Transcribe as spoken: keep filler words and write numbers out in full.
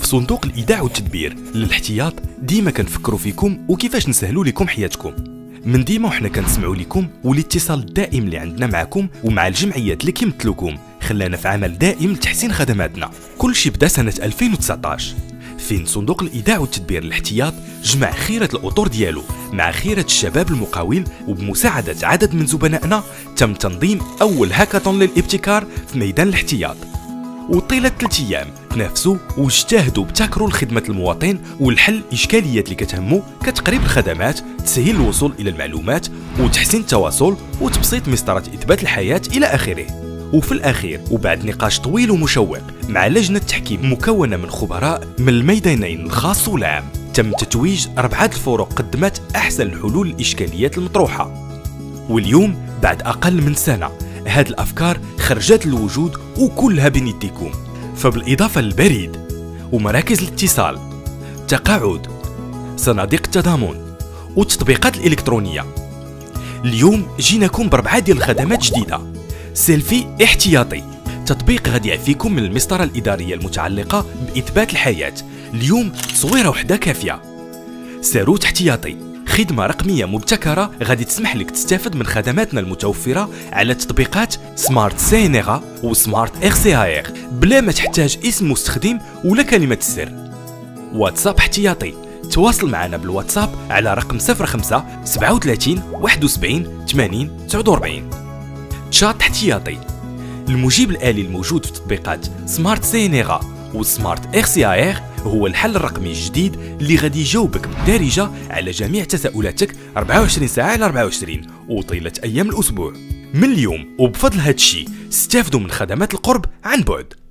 في صندوق الايداع والتدبير للاحتياط ديما كنفكروا فيكم وكيفاش نسهلوا لكم حياتكم. من ديما وحنا كنسمعوا لكم، والاتصال الدائم اللي عندنا معكم ومع الجمعيات اللي كيمثلوكم خلانا في عمل دائم لتحسين خدماتنا. كل شيء بدا سنه ألفين وتسعطاش فين صندوق الايداع والتدبير للاحتياط جمع خيرة الاطر ديالو مع خيرة الشباب المقاول، وبمساعدة عدد من زبنائنا تم تنظيم اول هاكاثون للابتكار في ميدان الاحتياط. وطيلة ثلاث ايام تنافسوا واجتهدوا ابتكروا لخدمة المواطن والحل اشكاليات اللي كتهمو كتقريب الخدمات، تسهيل الوصول الى المعلومات وتحسين التواصل وتبسيط مسطرة اثبات الحياة الى اخره. وفي الاخير وبعد نقاش طويل ومشوق مع لجنة تحكيم مكونة من خبراء من الميدانين الخاص والعام، تم تتويج أربعة الفرق قدمت أحسن الحلول للإشكاليات المطروحة. واليوم بعد أقل من سنة هاد الأفكار خرجت للوجود وكلها بين يديكم. فبالإضافة للبريد ومراكز الاتصال، تقاعد، صناديق التضامن والتطبيقات الإلكترونية، اليوم جيناكم بربعة ديال الخدمات جديدة. سيلفي احتياطي، تطبيق غادي يعفيكم من المسطرة الإدارية المتعلقة بإثبات الحياة، اليوم تصويرة وحدة كافية. ساروت احتياطي، خدمة رقمية مبتكرة غادي تسمح لك تستافد من خدماتنا المتوفرة على تطبيقات سمارت سي ان ار وسمارت اكس سي ار بلا ما تحتاج اسم مستخدم ولا كلمة السر. واتساب احتياطي، تواصل معنا بالواتساب على رقم صفر خمسة سبعة وثلاثين واحد وسبعين ثمانين تسعة وأربعين. تشات احتياطي، المجيب الآلي الموجود في تطبيقات سمارت سي ان ار وسمارت اكس سي ار هو الحل الرقمي الجديد اللي غادي يجاوبك بالدارجة على جميع تساؤلاتك أربعة وعشرين ساعة على أربعة وعشرين وطيلة أيام الأسبوع. من اليوم وبفضل هذا الشيء استافدوا من خدمات القرب عن بعد.